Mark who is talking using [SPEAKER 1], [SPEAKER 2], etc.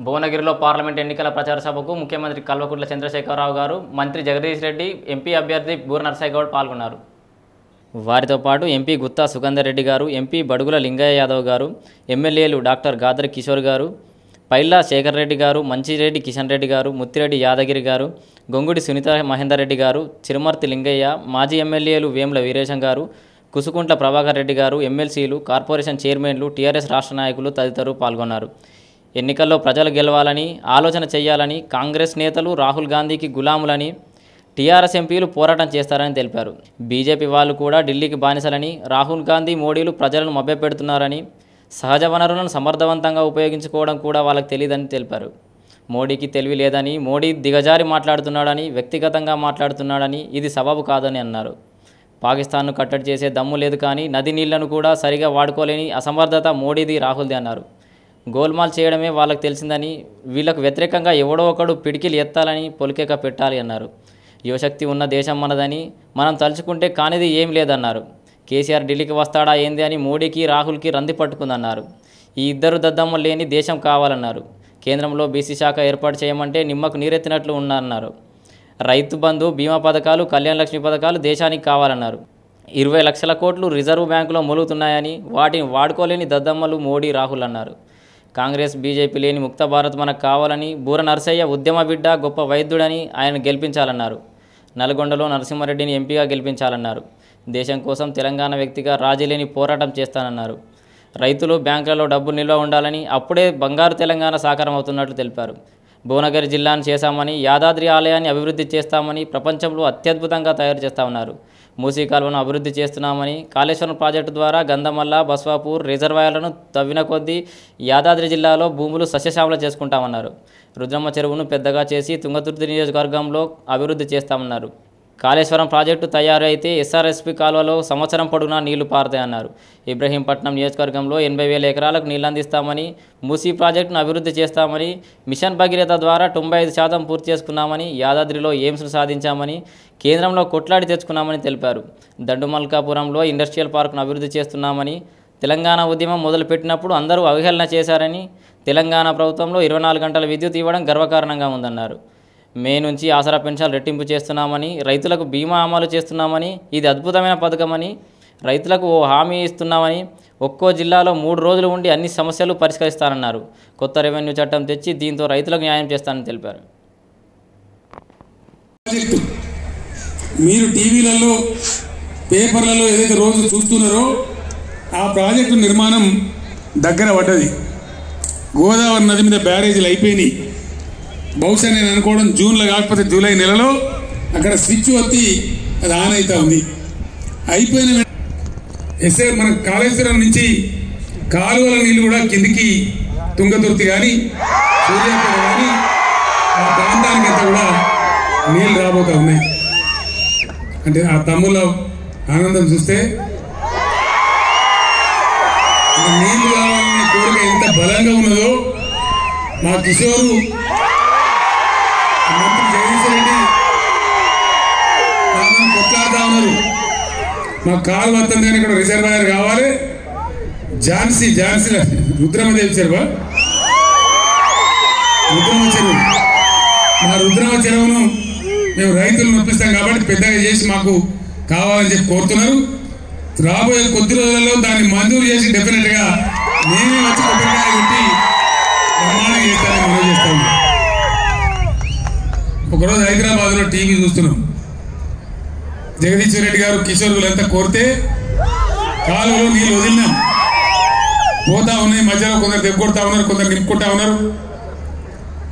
[SPEAKER 1] భువనగిరిలో పార్లమెంట్ ఎన్నికల ప్రచార సభకు ముఖ్యమంత్రి కల్వకుంట్ల చంద్రశేఖరరావు గారు, మంత్రి జగదీష్ రెడ్డి, ఎంపీ అభ్యర్థి బూర నర్సయ్య గౌడ్ పాల్గొన్నారు. వారితో పాటు ఎంపీ గుత్తా సుగంధర్ రెడ్డి గారు, ఎంపీ బడుగుల లింగయ్య యాదవ్ గారు, ఎమ్మెల్యేలు డాక్టర్ గాదరి కిషోర్ గారు, పైల్లా శేఖర్ రెడ్డి గారు, మంచిరెడ్డి కిషన్ రెడ్డి గారు, ముత్తిరెడ్డి యాదగిరి గారు, గొంగుడి సునీత మహేందర్ రెడ్డి గారు, చిరుమర్తి లింగయ్య, మాజీ ఎమ్మెల్యేలు వేముల వీరేశం గారు, కుసుకుంట్ల ప్రభాకర్ రెడ్డి గారు, ఎమ్మెల్సీలు, కార్పొరేషన్ చైర్మన్లు, టీఆర్ఎస్ రాష్ట్ర నాయకులు తదితరులు పాల్గొన్నారు. ఎన్నికల్లో ప్రజలు గెలవాలని ఆలోచన చేయాలని, కాంగ్రెస్ నేతలు రాహుల్ గాంధీకి గులాములని, టీఆర్ఎస్ ఎంపీలు పోరాటం చేస్తారని తెలిపారు. బీజేపీ వాళ్ళు కూడా ఢిల్లీకి బానిసలని, రాహుల్ గాంధీ, మోడీలు ప్రజలను మభ్యపెడుతున్నారని, సహజ వనరులను సమర్థవంతంగా ఉపయోగించుకోవడం కూడా వాళ్ళకి తెలియదని తెలిపారు. మోడీకి తెలివి లేదని, మోడీ దిగజారి మాట్లాడుతున్నాడని, వ్యక్తిగతంగా మాట్లాడుతున్నాడని, ఇది సబబు కాదని అన్నారు. పాకిస్తాన్ను కట్టడి చేసే దమ్ము లేదు కానీ నది నీళ్లను కూడా సరిగా వాడుకోలేని అసమర్థత మోడీది, రాహుల్ది అన్నారు. గోల్మాల్ చేయడమే వాళ్ళకు తెలిసిందని, వీళ్లకు వ్యతిరేకంగా ఎవడో ఒకడు పిడికిలు ఎత్తాలని పొలికేక పెట్టాలి అన్నారు. యువశక్తి ఉన్న దేశం మనదని, మనం తలుచుకుంటే కానిది ఏం లేదన్నారు. కేసీఆర్ ఢిల్లీకి వస్తాడా ఏంది అని మోడీకి, రాహుల్కి రంది పట్టుకుందన్నారు. ఈ ఇద్దరు దద్దమ్మ లేని దేశం కావాలన్నారు. కేంద్రంలో బీసీ శాఖ ఏర్పాటు చేయమంటే నిమ్మకు నీరెత్తినట్లు ఉన్నారన్నారు. రైతు బంధు, బీమా పథకాలు, కళ్యాణ లక్ష్మి పథకాలు దేశానికి కావాలన్నారు. 20 లక్షల కోట్లు రిజర్వ్ బ్యాంకులో మూలుగుతున్నాయని, వాటిని వాడుకోలేని దద్దమ్మలు మోడీ, రాహుల్ అన్నారు. కాంగ్రెస్, బీజేపీ లేని ముక్త భారత్ మనకు కావాలని, బూర నర్సయ్య ఉద్యమ బిడ్డ, గొప్ప వైద్యుడని ఆయన గెలిపించాలన్నారు. నల్గొండలో నరసింహారెడ్డిని ఎంపీగా గెలిపించాలన్నారు. దేశం కోసం తెలంగాణ వ్యక్తిగా రాజీలేని పోరాటం చేస్తానన్నారు. రైతులు బ్యాంకులలో డబ్బు నిల్వ ఉండాలని, అప్పుడే బంగారు తెలంగాణ సాకారం అవుతున్నట్లు తెలిపారు. భువనగిరి జిల్లాను చేశామని, యాదాద్రి ఆలయాన్ని అభివృద్ధి చేస్తామని, ప్రపంచంలో అత్యద్భుతంగా తయారు చేస్తామన్నారు. మూసీ కాలువను అభివృద్ధి చేస్తున్నామని, కాళేశ్వరం ప్రాజెక్టు ద్వారా గంధమల్ల, బస్వాపూర్ రిజర్వాయర్లను తవ్విన కొద్దీ యాదాద్రి జిల్లాలో భూములు సస్యశ్యామల చేసుకుంటామన్నారు. రుద్రమ్మ చెరువును పెద్దగా చేసి తుంగతుర్తి నియోజకవర్గంలో అభివృద్ధి చేస్తామన్నారు. కాళేశ్వరం ప్రాజెక్టు తయారు అయితే ఎస్ఆర్ఎస్పీ కాలువలో సంవత్సరం పొడుగునా నీళ్లు పారుతాయన్నారు. ఇబ్రహీంపట్నం నియోజకవర్గంలో 80,000 ఎకరాలకు నీళ్లు అందిస్తామని, మూసీ ప్రాజెక్టును అభివృద్ధి చేస్తామని, మిషన్ భగీరథ ద్వారా 95% పూర్తి చేసుకున్నామని, యాదాద్రిలో ఎయిమ్స్ను సాధించామని, కేంద్రంలో కొట్లాడి తెచ్చుకున్నామని తెలిపారు. దండుమల్కాపురంలో ఇండస్ట్రియల్ పార్కును అభివృద్ధి చేస్తున్నామని, తెలంగాణ ఉద్యమం మొదలుపెట్టినప్పుడు అందరూ అవహేళన చేశారని, తెలంగాణ ప్రభుత్వంలో 24 గంటల విద్యుత్ ఇవ్వడం గర్వకారణంగా ఉందన్నారు. మే నుంచి ఆసరా పెన్షన్ రెట్టింపు చేస్తున్నామని, రైతులకు బీమా అమలు చేస్తున్నామని, ఇది అద్భుతమైన పథకమని, రైతులకు ఓ హామీ ఇస్తున్నామని, ఒక్కో జిల్లాలో 3 రోజులు ఉండి అన్ని సమస్యలు పరిష్కరిస్తానన్నారు. కొత్త రెవెన్యూ చట్టం తెచ్చి దీంతో రైతులకు న్యాయం చేస్తానని తెలిపారు.
[SPEAKER 2] మీరు టీవీలలో, పేపర్లలో ఏదైతే రోజు చూస్తున్నారో ఆ ప్రాజెక్టు నిర్మాణం దగ్గర పడ్డది. గోదావరి నది మీద బ్యారేజీలు అయిపోయినాయి. బహుశా నేను అనుకోవడం జూన్లో కాకపోతే జూలై నెలలో అక్కడ స్విచ్ వచ్చి అది ఆన్ అవుతా ఉంది. అయిపోయిన మన కాళేశ్వరం నుంచి కాలువల నీళ్ళు కూడా కిందికి తుంగతుర్తి కానీ, సూర్యాపేట కానీ ఆ ప్రాంతానికి అంతా కూడా నీళ్ళు రాబోతా ఉన్నాయి. అంటే ఆ తమ్ముల ఆనందం చూస్తే నీళ్లు కావాలనే కోరిక ఎంత బలంగా ఉన్నదో మా కిషోరు, మంత్రి జగదీష్ రెడ్డి కొట్లాడుతా ఉన్నారు. మా కాలు వస్తుంది కానీ ఇక్కడ రిజర్వాయర్ కావాలి. ఝాన్సీలో రుద్రమదేవి చెరువు, రుద్రమ చెరువు, మా రుద్రమ చెరువును మేము రైతులు నొప్పిస్తాం కాబట్టి పెద్దగా చేసి మాకు కావాలని చెప్పి కోరుతున్నారు. రాబోయే కొద్ది రోజులలో దాన్ని మంజూరు చేసి డెఫినెట్గా నేనే వచ్చి కొబ్బరికాయ పెట్టి ప్రమాణం చేస్తానని మనం చేస్తాం. ఒకరోజు హైదరాబాద్లో టీవీ చూస్తున్నాం. జగదీష్ రెడ్డి గారు, కిషోర్ వీళ్ళంతా కోరితే కాలువలో నీళ్ళు వదిలినాం. పోతా ఉన్నాయి. మధ్యలో కొందరు దెబ్బ కొడతా ఉన్నారు, కొందరు నింపుకుంటా ఉన్నారు.